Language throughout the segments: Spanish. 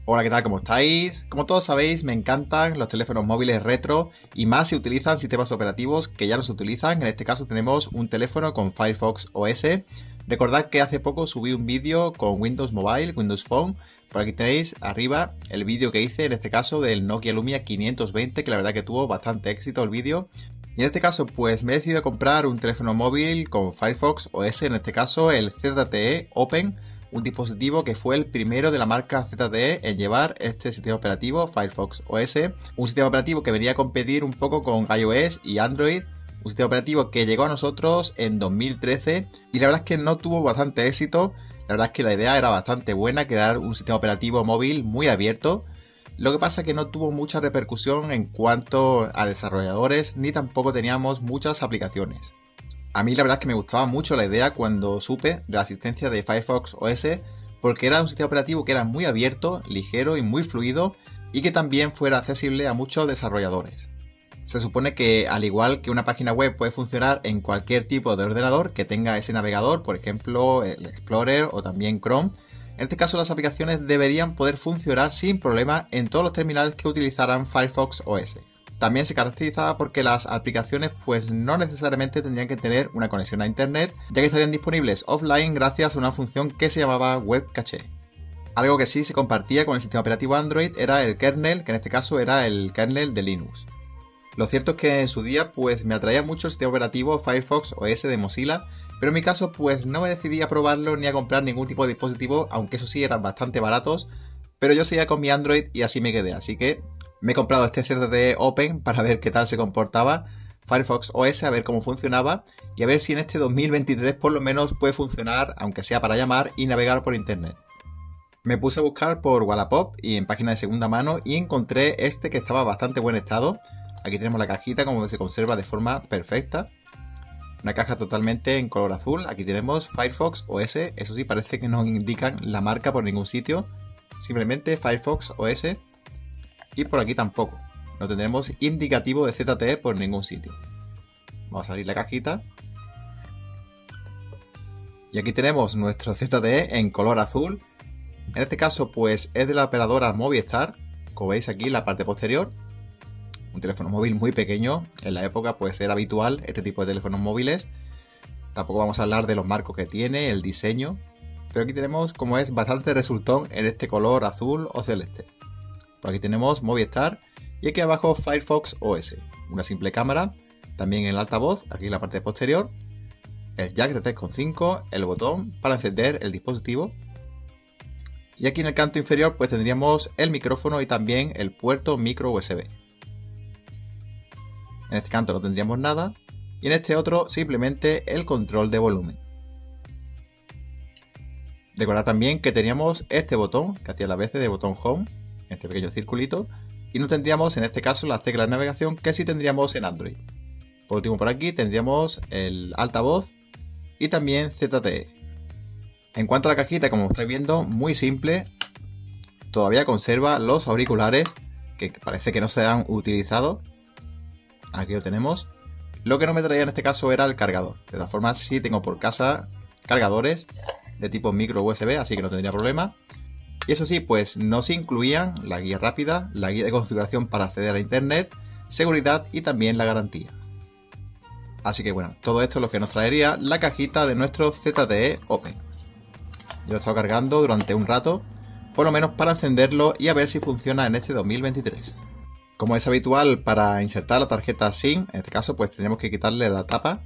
Hola, ¿qué tal? ¿Cómo estáis? Como todos sabéis, me encantan los teléfonos móviles retro y más si utilizan sistemas operativos que ya no se utilizan. En este caso tenemos un teléfono con Firefox OS. Recordad que hace poco subí un vídeo con Windows Mobile, Windows Phone. Por aquí tenéis arriba el vídeo que hice, en este caso del Nokia Lumia 520, que la verdad que tuvo bastante éxito el vídeo. Y en este caso pues me he decidido comprar un teléfono móvil con Firefox OS, en este caso el ZTE Open. Un dispositivo que fue el primero de la marca ZTE en llevar este sistema operativo Firefox OS, un sistema operativo que venía a competir un poco con iOS y Android, un sistema operativo que llegó a nosotros en 2013 y la verdad es que no tuvo bastante éxito. La verdad es que la idea era bastante buena, crear un sistema operativo móvil muy abierto. Lo que pasa es que no tuvo mucha repercusión en cuanto a desarrolladores, ni tampoco teníamos muchas aplicaciones. A mí la verdad es que me gustaba mucho la idea cuando supe de la asistencia de Firefox OS, porque era un sistema operativo que era muy abierto, ligero y muy fluido, y que también fuera accesible a muchos desarrolladores. Se supone que al igual que una página web puede funcionar en cualquier tipo de ordenador que tenga ese navegador, por ejemplo el Explorer o también Chrome, en este caso las aplicaciones deberían poder funcionar sin problema en todos los terminales que utilizaran Firefox OS. También se caracterizaba porque las aplicaciones pues no necesariamente tendrían que tener una conexión a internet, ya que estarían disponibles offline gracias a una función que se llamaba Web Cache. Algo que sí se compartía con el sistema operativo Android era el kernel, que en este caso era el kernel de Linux. Lo cierto es que en su día pues me atraía mucho el sistema operativo Firefox OS de Mozilla, pero en mi caso pues no me decidí a probarlo ni a comprar ningún tipo de dispositivo, aunque eso sí eran bastante baratos, pero yo seguía con mi Android y así me quedé, así que me he comprado este ZTE Open para ver qué tal se comportaba Firefox OS, a ver cómo funcionaba y a ver si en este 2023 por lo menos puede funcionar, aunque sea para llamar y navegar por internet. Me puse a buscar por Wallapop y en páginas de segunda mano y encontré este que estaba bastante buen estado. Aquí tenemos la cajita, como se conserva de forma perfecta. Una caja totalmente en color azul. Aquí tenemos Firefox OS, eso sí parece que no indican la marca por ningún sitio. Simplemente Firefox OS. Y por aquí tampoco. No tendremos indicativo de ZTE por ningún sitio. Vamos a abrir la cajita. Y aquí tenemos nuestro ZTE en color azul. En este caso pues es de la operadora Movistar. Como veis aquí en la parte posterior. Un teléfono móvil muy pequeño. En la época pues era habitual este tipo de teléfonos móviles. Tampoco vamos a hablar de los marcos que tiene, el diseño. Pero aquí tenemos como es bastante resultón en este color azul o celeste. Por aquí tenemos Movistar y aquí abajo Firefox OS. Una simple cámara, también el altavoz, aquí en la parte posterior. El jack de 3.5, el botón para encender el dispositivo. Y aquí en el canto inferior pues tendríamos el micrófono y también el puerto micro USB. En este canto no tendríamos nada y en este otro simplemente el control de volumen. Recordad también que teníamos este botón que hacía las veces de botón home, este pequeño circulito, y no tendríamos en este caso las teclas de navegación que sí tendríamos en Android. Por último por aquí tendríamos el altavoz y también ZTE. En cuanto a la cajita, como estáis viendo, muy simple, todavía conserva los auriculares que parece que no se han utilizado. Aquí lo tenemos. Lo que no me traía en este caso era el cargador. De todas formas sí tengo por casa cargadores de tipo micro USB, así que no tendría problema. Y eso sí, pues no se incluían la guía rápida, la guía de configuración para acceder a internet, seguridad y también la garantía. Así que bueno, todo esto es lo que nos traería la cajita de nuestro ZTE Open. Yo lo he estado cargando durante un rato, por lo menos para encenderlo y a ver si funciona en este 2023. Como es habitual para insertar la tarjeta SIM, en este caso pues tendremos que quitarle la tapa.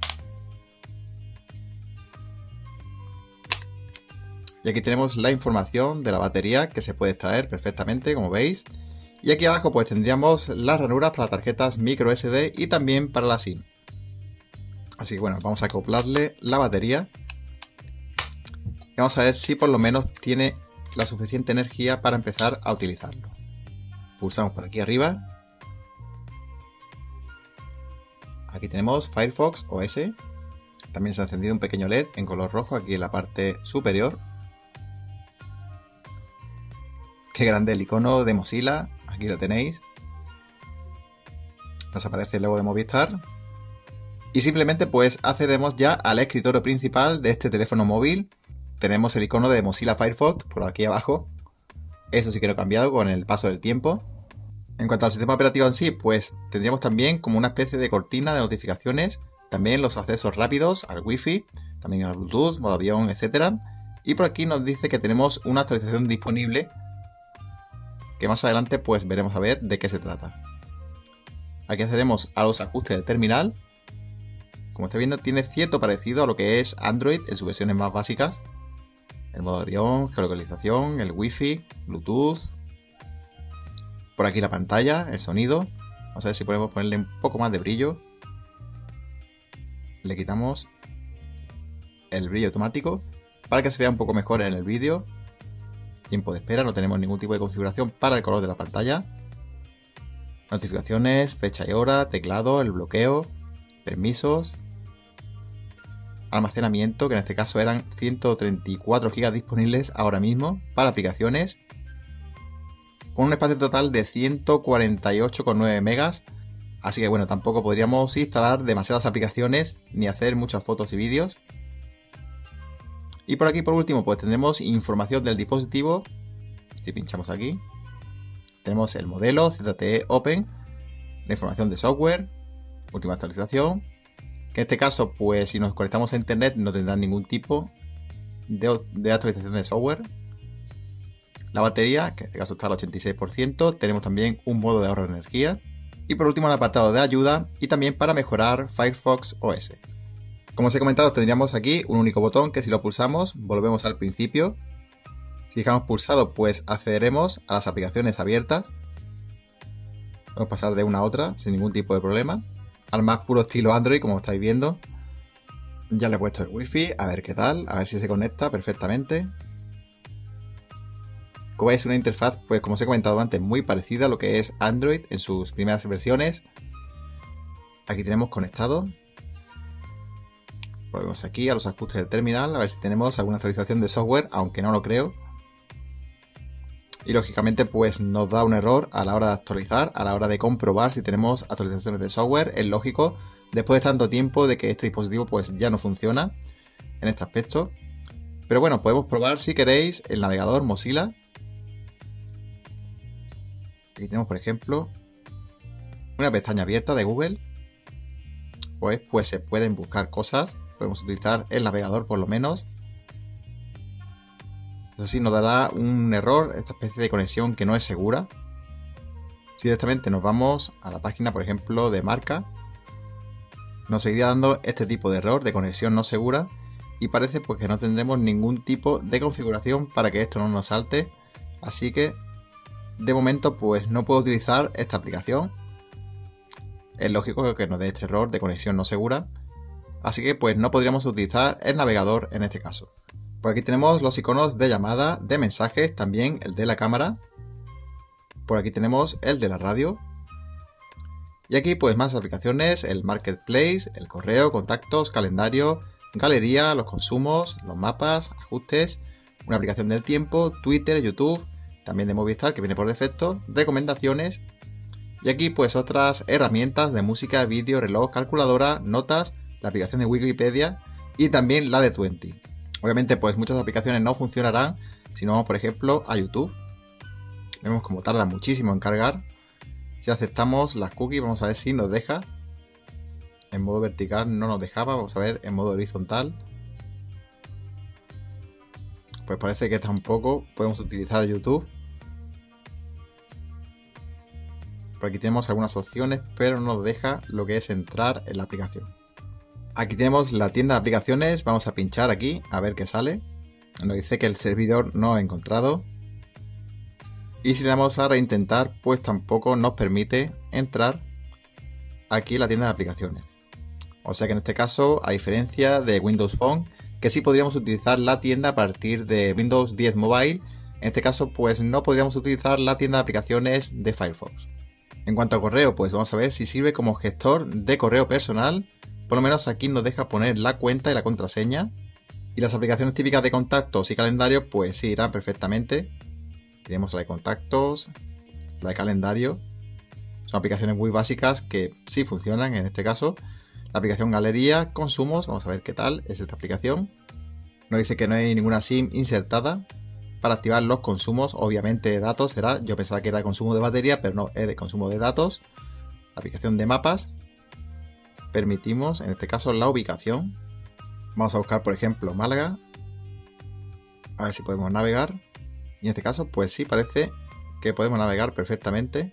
Y aquí tenemos la información de la batería que se puede extraer perfectamente, como veis. Y aquí abajo pues tendríamos las ranuras para tarjetas micro SD y también para la SIM. Así que bueno, vamos a acoplarle la batería. Y vamos a ver si por lo menos tiene la suficiente energía para empezar a utilizarlo. Pulsamos por aquí arriba. Aquí tenemos Firefox OS. También se ha encendido un pequeño LED en color rojo aquí en la parte superior. Qué grande el icono de Mozilla, aquí lo tenéis. Nos aparece el logo de Movistar. Y simplemente pues accederemos ya al escritorio principal de este teléfono móvil. Tenemos el icono de Mozilla Firefox por aquí abajo. Eso sí que no ha cambiado con el paso del tiempo. En cuanto al sistema operativo en sí, pues tendríamos también como una especie de cortina de notificaciones, también los accesos rápidos al Wi-Fi, también al Bluetooth, modo avión, etc. Y por aquí nos dice que tenemos una actualización disponible, que más adelante pues veremos a ver de qué se trata. Aquí accederemos a los ajustes del terminal. Como estáis viendo, tiene cierto parecido a lo que es Android en sus versiones más básicas. El modo avión, geolocalización, el Wi-Fi, Bluetooth. Por aquí la pantalla, el sonido. Vamos a ver si podemos ponerle un poco más de brillo. Le quitamos el brillo automático para que se vea un poco mejor en el vídeo. Tiempo de espera, no tenemos ningún tipo de configuración para el color de la pantalla. Notificaciones, fecha y hora, teclado, el bloqueo, permisos. Almacenamiento, que en este caso eran 134 GB disponibles ahora mismo para aplicaciones, con un espacio total de 148,9 megas. Así que bueno, tampoco podríamos instalar demasiadas aplicaciones ni hacer muchas fotos y vídeos. Y por aquí por último pues tendremos información del dispositivo. Si pinchamos aquí, tenemos el modelo ZTE Open, la información de software, última actualización, que en este caso pues si nos conectamos a internet no tendrá ningún tipo de actualización de software. La batería, que en este caso está al 86%, tenemos también un modo de ahorro de energía. Y por último el apartado de ayuda y también para mejorar Firefox OS. Como os he comentado, tendríamos aquí un único botón que si lo pulsamos volvemos al principio. Si dejamos pulsado pues accederemos a las aplicaciones abiertas. Podemos pasar de una a otra sin ningún tipo de problema. Al más puro estilo Android, como estáis viendo. Ya le he puesto el Wi-Fi, a ver qué tal, a ver si se conecta perfectamente. Como veis, una interfaz, pues como os he comentado antes, muy parecida a lo que es Android en sus primeras versiones. Aquí tenemos conectado. Volvemos aquí a los ajustes del terminal, a ver si tenemos alguna actualización de software, aunque no lo creo. Y lógicamente pues nos da un error a la hora de actualizar, a la hora de comprobar si tenemos actualizaciones de software. Es lógico, después de tanto tiempo de que este dispositivo pues ya no funciona en este aspecto. Pero bueno, podemos probar si queréis el navegador Mozilla. Aquí tenemos por ejemplo una pestaña abierta de Google. Pues se pueden buscar cosas, podemos utilizar el navegador por lo menos. Eso sí, nos dará un error, esta especie de conexión que no es segura. Si directamente nos vamos a la página, por ejemplo, de marca, nos seguiría dando este tipo de error de conexión no segura. Y parece pues que no tendremos ningún tipo de configuración para que esto no nos salte. Así que de momento pues no puedo utilizar esta aplicación. Es lógico que nos dé este error de conexión no segura. Así que pues no podríamos utilizar el navegador en este caso. Por aquí tenemos los iconos de llamada, de mensajes, también el de la cámara. Por aquí tenemos el de la radio. Y aquí pues más aplicaciones, el Marketplace, el correo, contactos, calendario, galería, los consumos, los mapas, ajustes, una aplicación del tiempo, Twitter, YouTube, también de Movistar que viene por defecto, recomendaciones. Y aquí pues otras herramientas de música, vídeo, reloj, calculadora, notas, la aplicación de Wikipedia y también la de Twenty. Obviamente pues muchas aplicaciones no funcionarán si no vamos por ejemplo a YouTube. Vemos como tarda muchísimo en cargar. Si aceptamos las cookies vamos a ver si nos deja. En modo vertical no nos dejaba, vamos a ver en modo horizontal. Pues parece que tampoco podemos utilizar YouTube. Por aquí tenemos algunas opciones, pero no nos deja lo que es entrar en la aplicación. Aquí tenemos la tienda de aplicaciones, vamos a pinchar aquí a ver qué sale. Nos dice que el servidor no ha encontrado. Y si le damos a reintentar, pues tampoco nos permite entrar aquí en la tienda de aplicaciones. O sea que en este caso, a diferencia de Windows Phone, que sí podríamos utilizar la tienda a partir de Windows 10 Mobile, en este caso pues no podríamos utilizar la tienda de aplicaciones de Firefox. En cuanto a correo, pues vamos a ver si sirve como gestor de correo personal. Por lo menos aquí nos deja poner la cuenta y la contraseña. Y las aplicaciones típicas de contactos y calendario pues sí irán perfectamente. Tenemos la de contactos, la de calendario. Son aplicaciones muy básicas que sí funcionan en este caso. La aplicación galería, consumos, vamos a ver qué tal es esta aplicación. Nos dice que no hay ninguna SIM insertada. para activar los consumos, obviamente de datos será, yo pensaba que era consumo de batería, pero no, es de consumo de datos. La aplicación de mapas, permitimos en este caso la ubicación. Vamos a buscar por ejemplo Málaga, a ver si podemos navegar, y en este caso pues sí, parece que podemos navegar perfectamente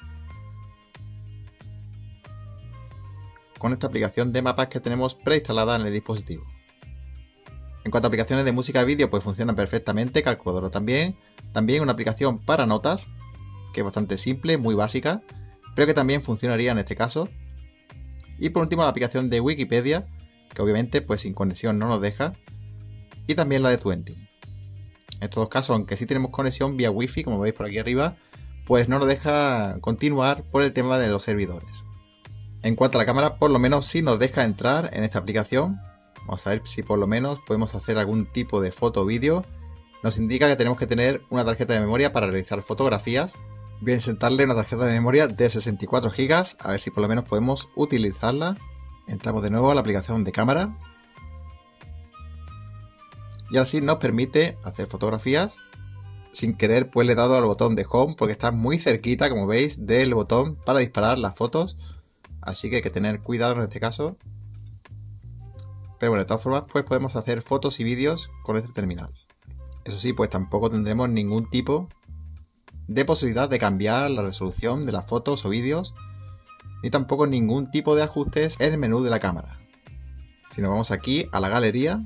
con esta aplicación de mapas que tenemos preinstalada en el dispositivo. En cuanto a aplicaciones de música y vídeo, pues funcionan perfectamente, calculadora también. También una aplicación para notas, que es bastante simple, muy básica, pero que también funcionaría en este caso. Y por último la aplicación de Wikipedia, que obviamente pues sin conexión no nos deja. Y también la de Twenty. En estos dos casos, aunque sí tenemos conexión vía Wi-Fi, como veis por aquí arriba, pues no nos deja continuar por el tema de los servidores. En cuanto a la cámara, por lo menos sí nos deja entrar en esta aplicación. Vamos a ver si por lo menos podemos hacer algún tipo de foto o vídeo. Nos indica que tenemos que tener una tarjeta de memoria para realizar fotografías. Voy a insertarle una tarjeta de memoria de 64 GB, a ver si por lo menos podemos utilizarla. Entramos de nuevo a la aplicación de cámara. Y así nos permite hacer fotografías. Sin querer pues le he dado al botón de Home porque está muy cerquita, como veis, del botón para disparar las fotos. Así que hay que tener cuidado en este caso. Pero bueno, de todas formas pues podemos hacer fotos y vídeos con este terminal. Eso sí, pues tampoco tendremos ningún tipo de posibilidad de cambiar la resolución de las fotos o vídeos, ni tampoco ningún tipo de ajustes en el menú de la cámara. Si nos vamos aquí a la galería,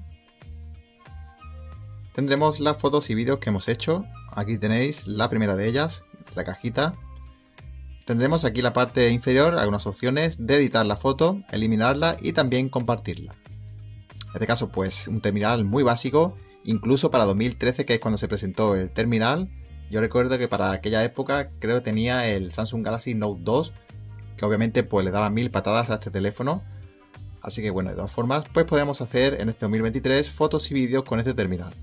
tendremos las fotos y vídeos que hemos hecho. Aquí tenéis la primera de ellas, la cajita. Tendremos aquí la parte inferior algunas opciones de editar la foto, eliminarla y también compartirla. En este caso pues un terminal muy básico, incluso para 2013, que es cuando se presentó el terminal. Yo recuerdo que para aquella época creo que tenía el Samsung Galaxy Note 2, que obviamente pues le daba 1000 patadas a este teléfono. Así que bueno, de todas formas pues podemos hacer en este 2023 fotos y vídeos con este terminal.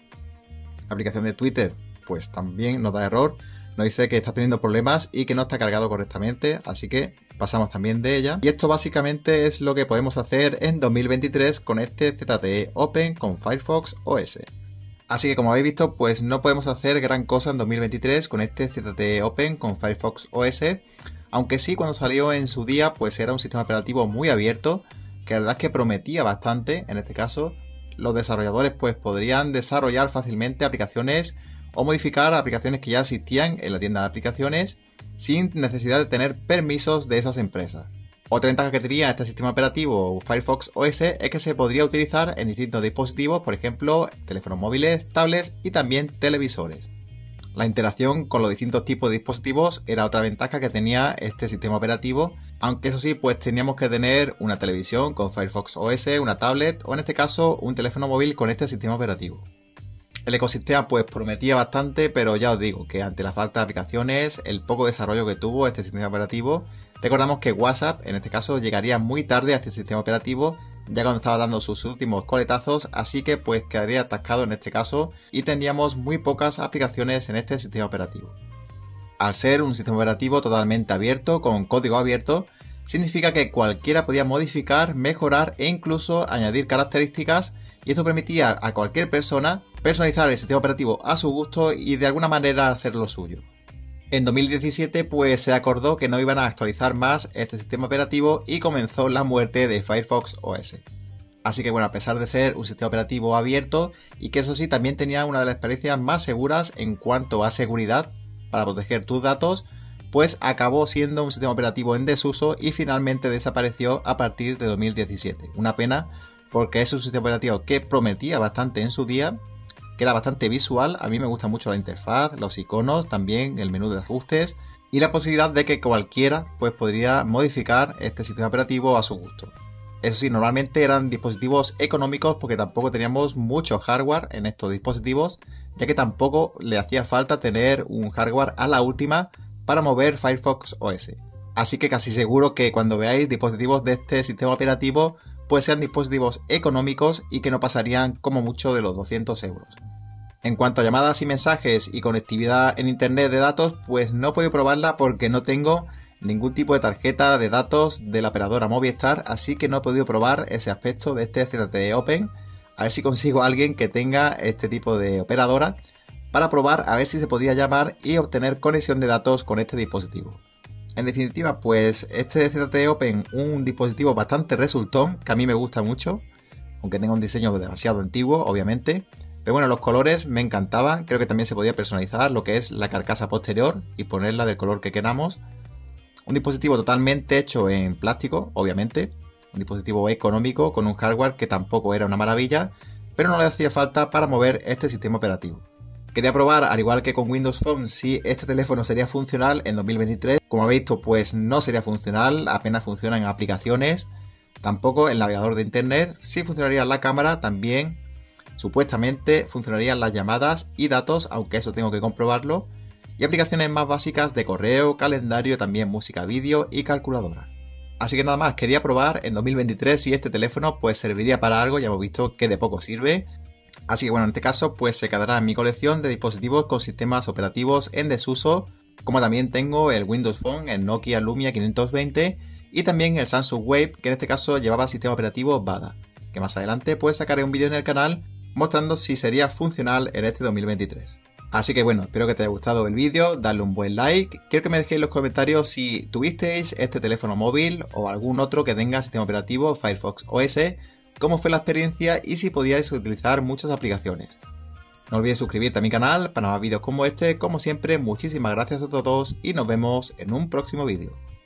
La aplicación de Twitter pues también nos da error, nos dice que está teniendo problemas y que no está cargado correctamente, así que pasamos también de ella. Y esto básicamente es lo que podemos hacer en 2023 con este ZTE Open con Firefox OS. Así que como habéis visto, pues no podemos hacer gran cosa en 2023 con este ZTE Open con Firefox OS, aunque sí cuando salió en su día pues era un sistema operativo muy abierto, que la verdad es que prometía bastante. En este caso los desarrolladores pues podrían desarrollar fácilmente aplicaciones o modificar aplicaciones que ya existían en la tienda de aplicaciones sin necesidad de tener permisos de esas empresas. Otra ventaja que tenía este sistema operativo Firefox OS es que se podría utilizar en distintos dispositivos, por ejemplo, teléfonos móviles, tablets y también televisores. La interacción con los distintos tipos de dispositivos era otra ventaja que tenía este sistema operativo, aunque eso sí, pues teníamos que tener una televisión con Firefox OS, una tablet o en este caso un teléfono móvil con este sistema operativo. El ecosistema pues prometía bastante, pero ya os digo que ante la falta de aplicaciones, el poco desarrollo que tuvo este sistema operativo, recordamos que WhatsApp en este caso llegaría muy tarde a este sistema operativo, ya cuando estaba dando sus últimos coletazos, así que pues quedaría atascado en este caso y tendríamos muy pocas aplicaciones en este sistema operativo. Al ser un sistema operativo totalmente abierto, con código abierto, significa que cualquiera podía modificar, mejorar e incluso añadir características, y esto permitía a cualquier persona personalizar el sistema operativo a su gusto y de alguna manera hacer lo suyo. En 2017 pues se acordó que no iban a actualizar más este sistema operativo y comenzó la muerte de Firefox OS. Así que bueno, a pesar de ser un sistema operativo abierto y que eso sí también tenía una de las experiencias más seguras en cuanto a seguridad para proteger tus datos, pues acabó siendo un sistema operativo en desuso y finalmente desapareció a partir de 2017. Una pena, porque es un sistema operativo que prometía bastante en su día, que era bastante visual. A mí me gusta mucho la interfaz, los iconos, también el menú de ajustes y la posibilidad de que cualquiera pues podría modificar este sistema operativo a su gusto. Eso sí, normalmente eran dispositivos económicos porque tampoco teníamos mucho hardware en estos dispositivos, ya que tampoco le hacía falta tener un hardware a la última para mover Firefox OS. Así que casi seguro que cuando veáis dispositivos de este sistema operativo pues sean dispositivos económicos y que no pasarían como mucho de los 200 euros. En cuanto a llamadas y mensajes y conectividad en internet de datos, pues no he podido probarla porque no tengo ningún tipo de tarjeta de datos de la operadora Movistar, así que no he podido probar ese aspecto de este ZTE Open. A ver si consigo a alguien que tenga este tipo de operadora para probar a ver si se podía llamar y obtener conexión de datos con este dispositivo. En definitiva, pues este ZTE Open, un dispositivo bastante resultón, que a mí me gusta mucho, aunque tenga un diseño demasiado antiguo, obviamente. Pero bueno, los colores me encantaban, creo que también se podía personalizar lo que es la carcasa posterior y ponerla del color que queramos. Un dispositivo totalmente hecho en plástico, obviamente. Un dispositivo económico con un hardware que tampoco era una maravilla, pero no le hacía falta para mover este sistema operativo. Quería probar, al igual que con Windows Phone, si este teléfono sería funcional en 2023. Como habéis visto, pues no sería funcional, apenas funciona en aplicaciones, tampoco el navegador de internet. Sí funcionaría la cámara, también supuestamente funcionarían las llamadas y datos, aunque eso tengo que comprobarlo, y aplicaciones más básicas de correo, calendario, también música, vídeo y calculadora. Así que nada más, quería probar en 2023 si este teléfono pues serviría para algo. Ya hemos visto que de poco sirve. Así que bueno, en este caso pues se quedará en mi colección de dispositivos con sistemas operativos en desuso, como también tengo el Windows Phone, el Nokia Lumia 520 y también el Samsung Wave, que en este caso llevaba sistema operativo VADA, que más adelante pues sacaré un vídeo en el canal mostrando si sería funcional en este 2023. Así que bueno, espero que te haya gustado el vídeo, darle un buen like. Quiero que me dejéis en los comentarios si tuvisteis este teléfono móvil o algún otro que tenga sistema operativo Firefox OS, cómo fue la experiencia y si podíais utilizar muchas aplicaciones. No olvidéis suscribirte a mi canal para más vídeos como este. Como siempre, muchísimas gracias a todos y nos vemos en un próximo vídeo.